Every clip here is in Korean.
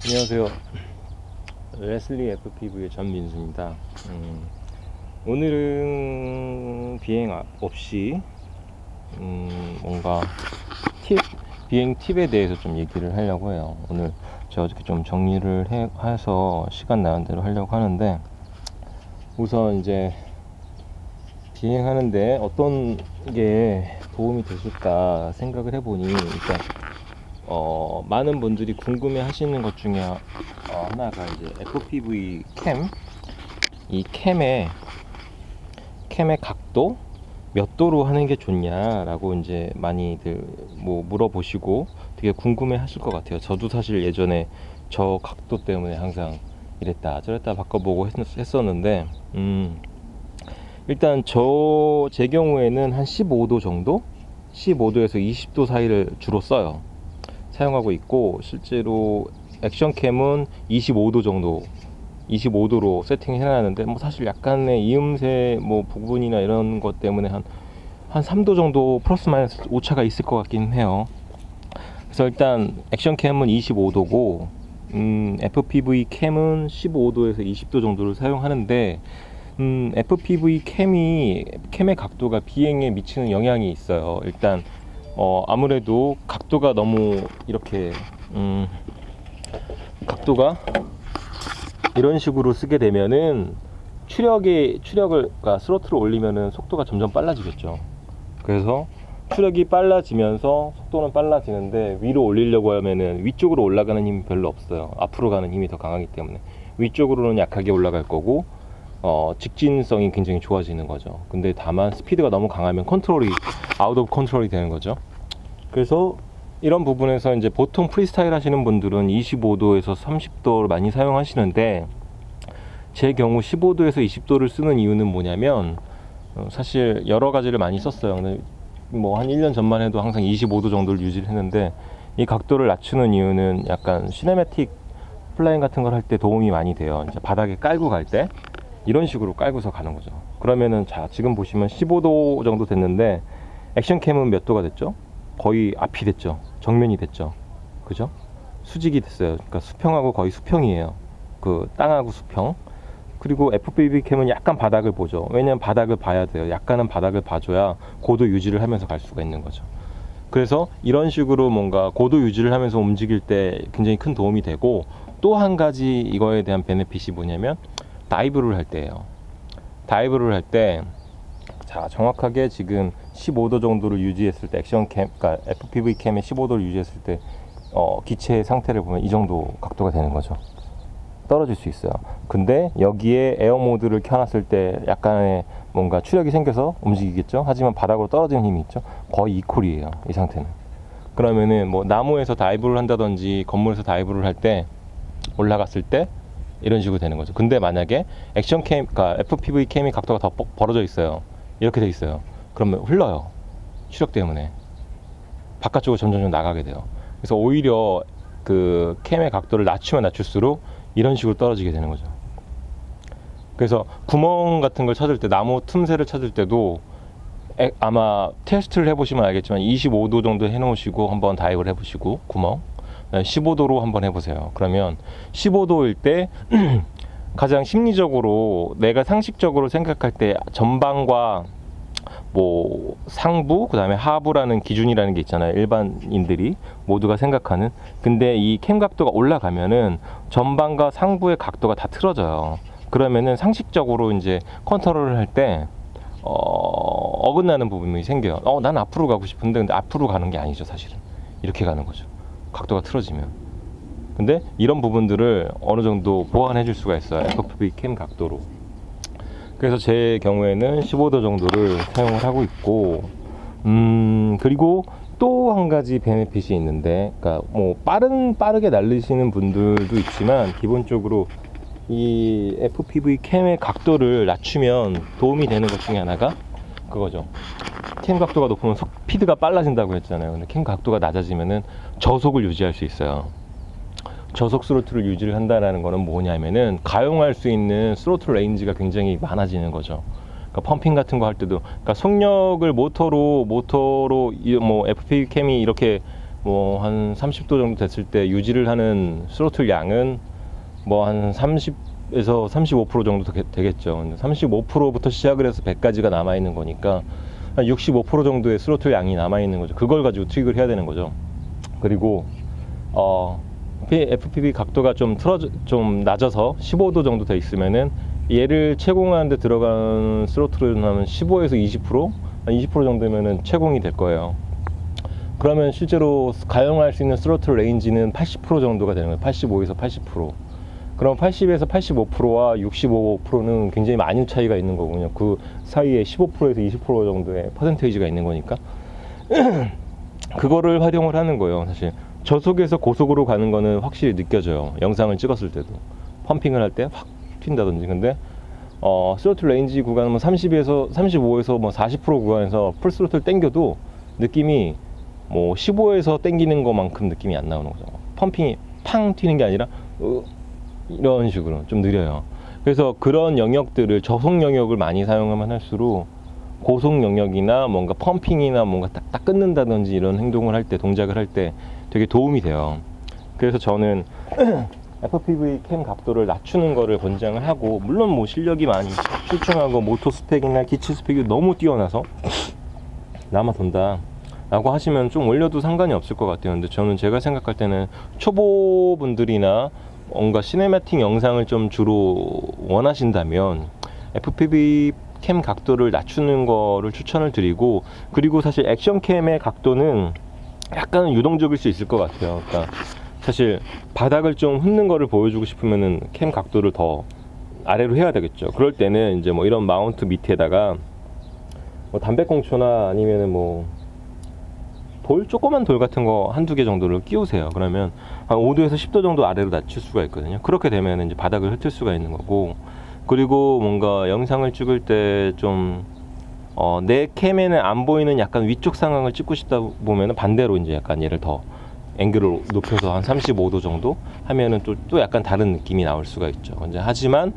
안녕하세요. 레슬리 FPV의 전민수입니다. 오늘은 비행 없이 뭔가 비행 팁에 대해서 좀 얘기를 하려고 해요. 오늘 제가 어저께 좀 정리를 해서 시간 나는 대로 하려고 하는데, 우선 이제 비행하는데 어떤 게 도움이 되실까 생각을 해보니, 일단 많은 분들이 궁금해 하시는 것 중에 하나가 이제 FPV 이 캠의 각도 몇 도로 하는 게 좋냐라고 이제 많이들 뭐 물어보시고 되게 궁금해 하실 것 같아요. 저도 사실 예전에 저 각도 때문에 항상 이랬다 저랬다 바꿔보고 했었는데, 일단 제 경우에는 한 15도 정도? 15도에서 20도 사이를 주로 사용하고 있고, 실제로 액션캠은 25도 정도, 25도로 세팅을 해놨는데, 뭐 사실 약간의 이음새 뭐 부분이나 이런 것 때문에 한 3도 정도 플러스 마이너스 오차가 있을 것 같긴 해요. 그래서 일단 액션캠은 25도고 FPV 캠은 15도에서 20도 정도를 사용하는데, FPV 캠의 각도가 비행에 미치는 영향이 있어요. 일단 아무래도 각도가 너무 이렇게 각도가 이런 식으로 쓰게 되면은 그러니까 스로틀을 올리면은 속도가 점점 빨라지겠죠. 그래서 추력이 빨라지면서 속도는 빨라지는데, 위로 올리려고 하면은 위쪽으로 올라가는 힘이 별로 없어요. 앞으로 가는 힘이 더 강하기 때문에 위쪽으로는 약하게 올라갈 거고, 직진성이 굉장히 좋아지는 거죠. 근데 다만 스피드가 너무 강하면 아웃 오브 컨트롤이 되는 거죠. 그래서 이런 부분에서 이제 보통 프리스타일 하시는 분들은 25도에서 30도를 많이 사용하시는데, 제 경우 15도에서 20도를 쓰는 이유는 뭐냐면, 사실 여러 가지를 많이 썼어요. 근데 뭐 한 1년 전만 해도 항상 25도 정도를 유지를 했는데, 이 각도를 낮추는 이유는 약간 시네매틱 플라잉 같은 걸 할 때 도움이 많이 돼요. 이제 바닥에 깔고 갈 때 이런 식으로 깔고서 가는 거죠. 그러면은 자, 지금 보시면 15도 정도 됐는데, 액션캠은 몇 도가 됐죠? 거의 앞이 됐죠. 정면이 됐죠. 그죠? 수직이 됐어요. 그러니까 수평하고 거의 수평이에요. 그 땅하고 수평. 그리고 FPV 캠은 약간 바닥을 보죠. 왜냐면 바닥을 봐야 돼요. 약간은 바닥을 봐줘야 고도 유지를 하면서 갈 수가 있는 거죠. 그래서 이런 식으로 뭔가 고도 유지를 하면서 움직일 때 굉장히 큰 도움이 되고, 또 한 가지 이거에 대한 베네핏이 뭐냐면, 다이브를 할 때예요. 다이브를 할 때, 자, 정확하게 지금 15도 정도를 유지했을 때, 그러니까 FPV 캠의 15도를 유지했을 때 기체의 상태를 보면 이 정도 각도가 되는 거죠. 떨어질 수 있어요. 근데 여기에 에어 모드를 켜놨을 때 약간의 뭔가 추력이 생겨서 움직이겠죠. 하지만 바닥으로 떨어지는 힘이 있죠. 거의 이퀄이에요, 이 상태는. 그러면은 뭐 나무에서 다이브를 한다든지 건물에서 다이브를 할 때, 올라갔을 때 이런 식으로 되는 거죠. 근데 만약에 그러니까 FPV 캠이 각도가 더 벌어져 있어요. 이렇게 돼 있어요. 그러면 흘러요. 추력 때문에 바깥쪽으로 점점 나가게 돼요. 그래서 오히려 그 캠의 각도를 낮추면 낮출수록 이런 식으로 떨어지게 되는 거죠. 그래서 구멍 같은 걸 찾을 때, 나무 틈새를 찾을 때도 아마 테스트를 해보시면 알겠지만 25도 정도 해놓으시고 한번 다이브를 해보시고, 구멍 15도로 한번 해보세요. 그러면 15도일 때 가장 심리적으로 내가 상식적으로 생각할 때 전방과 뭐 상부, 그 다음에 하부라는 기준이라는 게 있잖아요. 일반인들이 모두가 생각하는. 근데 이 캠 각도가 올라가면은 전방과 상부의 각도가 다 틀어져요. 그러면은 상식적으로 이제 컨트롤을 할 때 어긋나는 부분이 생겨요. 난 앞으로 가고 싶은데, 근데 앞으로 가는 게 아니죠. 사실은 이렇게 가는 거죠. 각도가 틀어지면. 근데 이런 부분들을 어느 정도 보완해 줄 수가 있어요, FPV 캠 각도로. 그래서 제 경우에는 15도 정도를 사용을 하고 있고, 그리고 또 한 가지 베네핏이 있는데, 그러니까 뭐 빠르게 날리시는 분들도 있지만, 기본적으로 이 FPV 캠의 각도를 낮추면 도움이 되는 것 중에 하나가 그거죠. 캠 각도가 높으면 스피드가 빨라진다고 했잖아요. 근데 캠 각도가 낮아지면은 저속을 유지할 수 있어요. 저속 스로틀을 유지를 한다는 거는 뭐냐면은, 가용할 수 있는 스로틀 레인지가 굉장히 많아지는 거죠. 그러니까 펌핑 같은 거 할 때도, 그러니까 속력을 모터로 뭐 FPV 캠이 이렇게 뭐 한 30도 정도 됐을 때 유지를 하는 스로틀 양은 뭐 한 30에서 35% 정도 되겠죠. 35%부터 시작을 해서 100까지가 남아있는 거니까 한 65% 정도의 스로틀 양이 남아있는 거죠. 그걸 가지고 트릭을 해야 되는 거죠. 그리고 FPV 각도가 좀 낮아서 15도 정도 돼 있으면은 얘를 채공하는데 들어간 스로틀은 한 15에서 20%? 한 20% 정도면은 채공이 될 거예요. 그러면 실제로 가용할 수 있는 스로틀 레인지는 80% 정도가 되는 거예요. 85에서 80%. 그럼 80에서 85%와 65%는 굉장히 많은 차이가 있는 거군요. 그 사이에 15%에서 20% 정도의 퍼센테이지가 있는 거니까 그거를 활용을 하는 거예요. 사실 저속에서 고속으로 가는 거는 확실히 느껴져요. 영상을 찍었을 때도 펌핑을 할 때 확 튄다든지. 근데 스로틀 레인지 구간은 뭐 30에서 35에서 뭐 40% 구간에서 풀 스로틀 땡겨도 느낌이 뭐 15에서 땡기는 것만큼 느낌이 안 나오는 거죠. 펌핑이 팡 튀는 게 아니라 이런 식으로 좀 느려요. 그래서 그런 영역들을 저속 영역을 많이 사용하면 할수록 고속 영역이나 뭔가 펌핑이나 뭔가 딱딱 끊는다든지 이런 행동을 할 때, 동작을 할 때 되게 도움이 돼요. 그래서 저는 FPV 캠 각도를 낮추는 거를 권장을 하고, 물론 뭐 실력이 많이 출중하고 모터 스펙이나 기치 스펙이 너무 뛰어나서 남아 돈다 라고 하시면 좀 올려도 상관이 없을 것 같아요. 근데 저는 제가 생각할 때는 초보분들이나 뭔가 시네마틱 영상을 좀 주로 원하신다면 FPV 캠 각도를 낮추는 거를 추천을 드리고, 그리고 사실 액션 캠의 각도는 약간 유동적일 수 있을 것 같아요. 그러니까 사실 바닥을 좀 훑는 거를 보여주고 싶으면은 캠 각도를 더 아래로 해야 되겠죠. 그럴 때는 이제 뭐 이런 마운트 밑에다가 뭐 담배꽁초나 아니면은 뭐 조그만 돌 같은 거 한두 개 정도를 끼우세요. 그러면 한 5도에서 10도 정도 아래로 낮출 수가 있거든요. 그렇게 되면 이제 바닥을 훑을 수가 있는 거고, 그리고 뭔가 영상을 찍을 때 좀 내 캠에는 안 보이는 약간 위쪽 상황을 찍고 싶다 보면은 반대로 이제 약간 얘를 더 앵글을 높여서 한 35도 정도 하면은 또 약간 다른 느낌이 나올 수가 있죠. 이제 하지만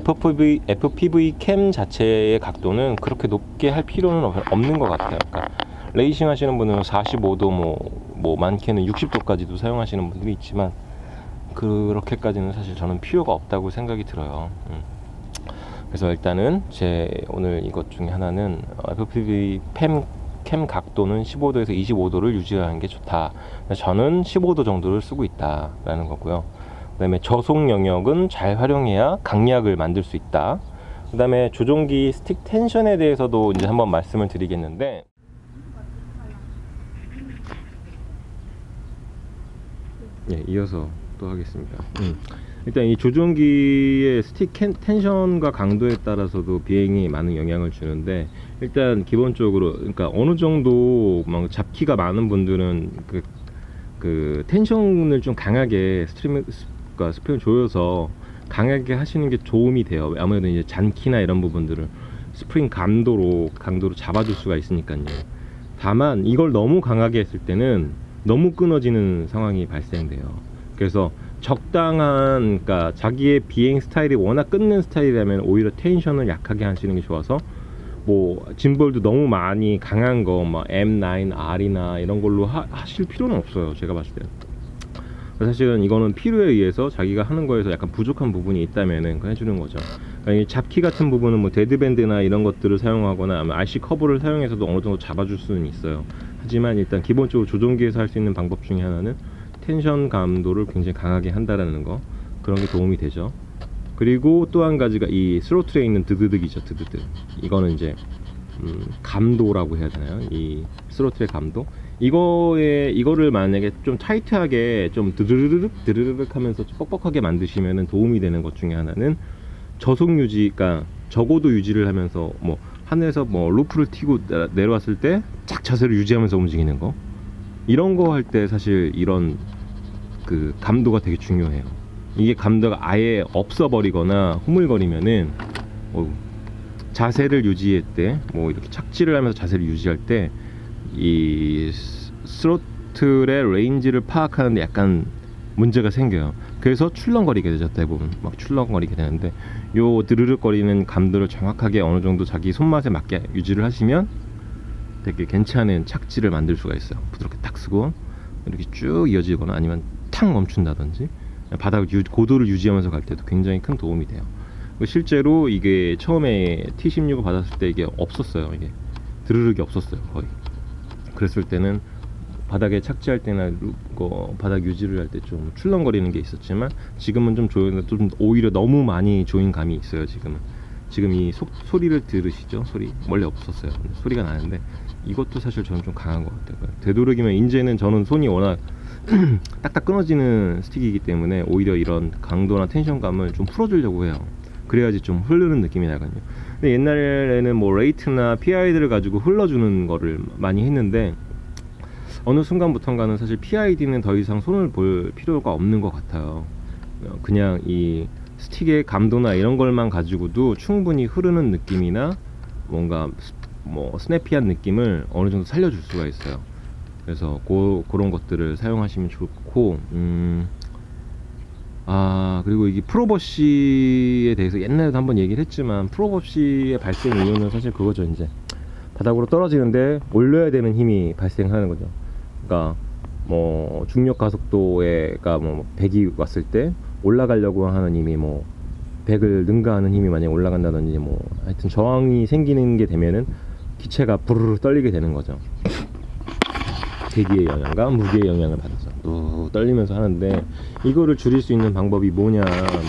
FPV 캠 자체의 각도는 그렇게 높게 할 필요는 없는 것 같아요. 그러니까 레이싱 하시는 분은 45도 뭐 많게는 60도까지도 사용하시는 분들이 있지만 그렇게까지는 사실 저는 필요가 없다고 생각이 들어요. 그래서 일단은 제 오늘 이것 중에 하나는 FPV 캠 각도는 15도에서 25도를 유지하는 게 좋다. 저는 15도 정도를 쓰고 있다 라는 거고요. 그 다음에 저속 영역은 잘 활용해야 강약을 만들 수 있다. 그 다음에 조종기 스틱 텐션에 대해서도 이제 한번 말씀을 드리겠는데, 예, 이어서 또 하겠습니다. 일단 이 조종기의 스틱 텐션과 강도에 따라서도 비행이 많은 영향을 주는데, 일단 기본적으로 그러니까 어느 정도 막 잡기가 많은 분들은 그 텐션을 좀 강하게 스프링을 조여서 강하게 하시는 게 도움이 돼요. 아무래도 이제 잔키나 이런 부분들을 스프링 강도로 잡아줄 수가 있으니까요. 다만 이걸 너무 강하게 했을 때는 너무 끊어지는 상황이 발생돼요. 그래서 적당한, 그러니까 자기의 비행 스타일이 워낙 끊는 스타일이라면 오히려 텐션을 약하게 하시는 게 좋아서, 뭐 짐볼도 너무 많이 강한 거 막 M9R이나 이런 걸로 하실 필요는 없어요. 제가 봤을 때는 사실은 이거는 필요에 의해서 자기가 하는 거에서 약간 부족한 부분이 있다면은 그냥 해주는 거죠. 그러니까 이 잡기 같은 부분은 뭐 데드밴드나 이런 것들을 사용하거나 아니면 RC 커브를 사용해서도 어느 정도 잡아줄 수는 있어요. 하지만 일단 기본적으로 조종기에서 할 수 있는 방법 중에 하나는 텐션 감도를 굉장히 강하게 한다라는 거, 그런 게 도움이 되죠. 그리고 또 한 가지가 이 스로틀에 있는 드드득이죠. 드드득. 이거는 이제 감도라고 해야 되나요? 이 스로틀의 감도. 이거를 만약에 좀 타이트하게 좀 드르륵 하면서 뻑뻑하게 만드시면은 도움이 되는 것 중에 하나는 저속 유지, 그러니까 저고도 유지를 하면서 뭐 하늘에서 뭐 루프를 튀고 내려왔을 때 쫙 자세를 유지하면서 움직이는 거, 이런 거 할 때 사실 이런 그 감도가 되게 중요해요. 이게 감도가 아예 없어버리거나 흐물거리면은 자세를 유지할 때, 뭐 이렇게 착지를 하면서 자세를 유지할 때 이 스로틀의 레인지를 파악하는데 약간 문제가 생겨요. 그래서 출렁거리게 되죠. 대부분 막 출렁거리게 되는데, 요 드르륵거리는 감도를 정확하게 어느 정도 자기 손맛에 맞게 유지를 하시면 되게 괜찮은 착지를 만들 수가 있어요. 부드럽게 딱 쓰고 이렇게 쭉 이어지거나 아니면 탁 멈춘다든지 바닥 고도를 유지하면서 갈 때도 굉장히 큰 도움이 돼요. 실제로 이게 처음에 T16을 받았을 때 이게 없었어요. 이게 드르륵이 없었어요, 거의. 그랬을 때는 바닥에 착지할 때나 바닥 유지를 할 때 좀 출렁거리는 게 있었지만 지금은 좀 오히려 너무 많이 조인 감이 있어요. 지금 이 소리를 들으시죠? 소리 원래 없었어요. 소리가 나는데 이것도 사실 저는 좀 강한 것 같아요. 되도록이면 이제는 저는 손이 워낙 딱딱 끊어지는 스틱이기 때문에 오히려 이런 강도나 텐션감을 좀 풀어주려고 해요. 그래야지 좀 흐르는 느낌이 나거든요. 근데 옛날에는 뭐 레이트나 PID를 가지고 흘러주는 거를 많이 했는데 어느 순간부터인가는 사실 PID는 더 이상 손을 볼 필요가 없는 것 같아요. 그냥 이 스틱의 감도나 이런 걸만 가지고도 충분히 흐르는 느낌이나 뭔가 뭐 스냅피한 느낌을 어느 정도 살려줄 수가 있어요. 그래서 그런 것들을 사용하시면 좋고, 그리고 이게 프로버시에 대해서 옛날에도 한번 얘기를 했지만, 프로버시의 발생 이유는 사실 그거죠. 이제 바닥으로 떨어지는데 올려야 되는 힘이 발생하는 거죠. 그러니까 뭐 중력 가속도가 뭐 100이 왔을 때 올라가려고 하는 힘이 뭐 100을 능가하는 힘이 만약에 올라간다든지 뭐 하여튼 저항이 생기는 게 되면은 기체가 부르르 떨리게 되는 거죠. 대기의 영향과 무게의 영향을 받아서 또 떨리면서 하는데, 이거를 줄일 수 있는 방법이 뭐냐,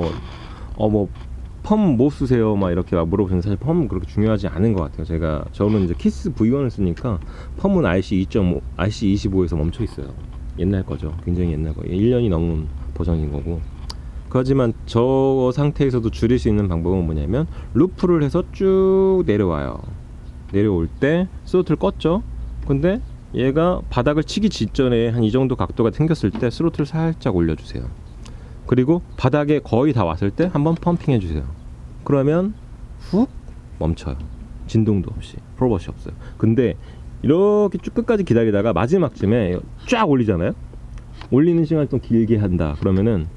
뭐 펌 뭐 쓰세요 막 이렇게 물어보시는데 사실 펌은 그렇게 중요하지 않은 것 같아요. 저는 이제 키스 V1을 쓰니까 펌은 RC2.5, RC25에서 멈춰 있어요. 옛날 거죠. 굉장히 옛날 거예요. 1년이 넘은 버전인 거고. 하지만 저 상태에서도 줄일 수 있는 방법은 뭐냐면 루프를 해서 쭉 내려와요. 내려올 때 스로틀 껐죠. 근데 얘가 바닥을 치기 직전에 한 이 정도 각도가 생겼을 때 스로틀 살짝 올려주세요. 그리고 바닥에 거의 다 왔을 때 한번 펌핑 해주세요. 그러면 훅 멈춰요. 진동도 없이, 프로버시 없어요. 근데 이렇게 쭉 끝까지 기다리다가 마지막쯤에 쫙 올리잖아요. 올리는 시간을 좀 길게 한다 그러면은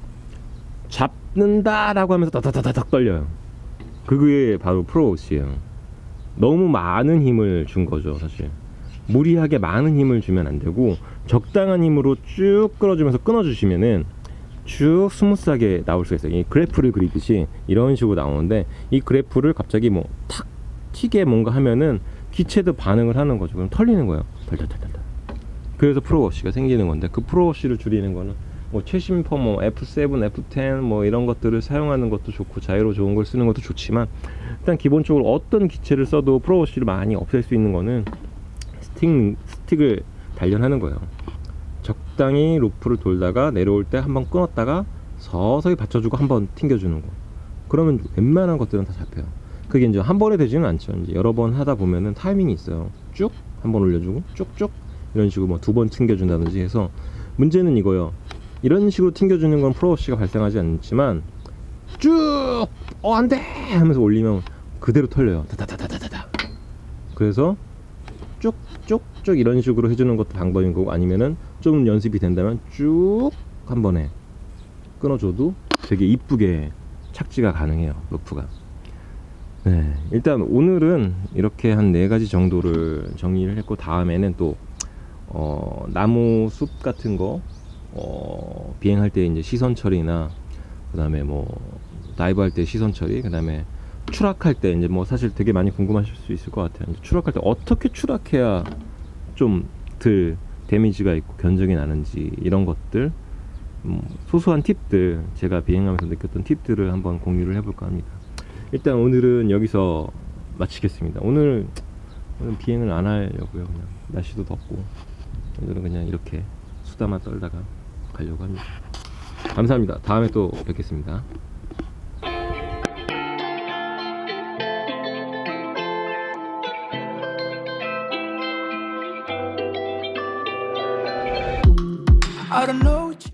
잡는다 라고 하면서 다다다닥 떨려요. 그게 바로 프로워시예요. 너무 많은 힘을 준 거죠. 사실 무리하게 많은 힘을 주면 안 되고 적당한 힘으로 쭉 끌어주면서 끊어주시면은 쭉 스무스하게 나올 수가 있어요. 이 그래프를 그리듯이 이런 식으로 나오는데, 이 그래프를 갑자기 뭐 탁 튀게 뭔가 하면은 기체도 반응을 하는 거죠. 그럼 털리는 거예요. 덜덜덜덜. 그래서 프로워시가 생기는 건데, 그 프로워시를 줄이는 거는 뭐 최신 펌, 뭐 F7, F10 뭐 이런 것들을 사용하는 것도 좋고 자이로 좋은 걸 쓰는 것도 좋지만, 일단 기본적으로 어떤 기체를 써도 프로워시를 많이 없앨 수 있는 거는 스틱을 단련하는 거예요. 적당히 루프를 돌다가 내려올 때 한번 끊었다가 서서히 받쳐주고 한번 튕겨주는 거. 그러면 웬만한 것들은 다 잡혀요. 그게 이제 한 번에 되지는 않죠. 이제 여러 번 하다 보면은 타이밍이 있어요. 쭉 한 번 올려주고 쭉쭉 이런 식으로 뭐 두 번 튕겨준다든지 해서. 문제는 이거요. 이런 식으로 튕겨주는 건 프로워시가 발생하지 않지만 쭉 안돼 하면서 올리면 그대로 털려요. 다다다다다다. 그래서 쭉쭉쭉 이런 식으로 해주는 것도 방법인 거고, 아니면은 좀 연습이 된다면 쭉 한 번에 끊어줘도 되게 이쁘게 착지가 가능해요, 루프가. 네, 일단 오늘은 이렇게 한 4가지 정도를 정리를 했고, 다음에는 또 나무 숲 같은 거 비행할 때 이제 시선 처리나, 그 다음에 뭐 다이브 할 때 시선 처리, 그 다음에 추락할 때 이제 뭐 사실 되게 많이 궁금하실 수 있을 것 같아요. 추락할 때 어떻게 추락해야 좀 덜 데미지가 있고 견적이 나는지, 이런 것들 소소한 팁들, 제가 비행하면서 느꼈던 팁들을 한번 공유를 해볼까 합니다. 일단 오늘은 여기서 마치겠습니다. 오늘 비행을 안 하려고요. 그냥 날씨도 덥고 오늘은 그냥 이렇게 수다만 떨다가 가려고 합니다. 감사합니다. 다음에 또 뵙겠습니다. I don't know.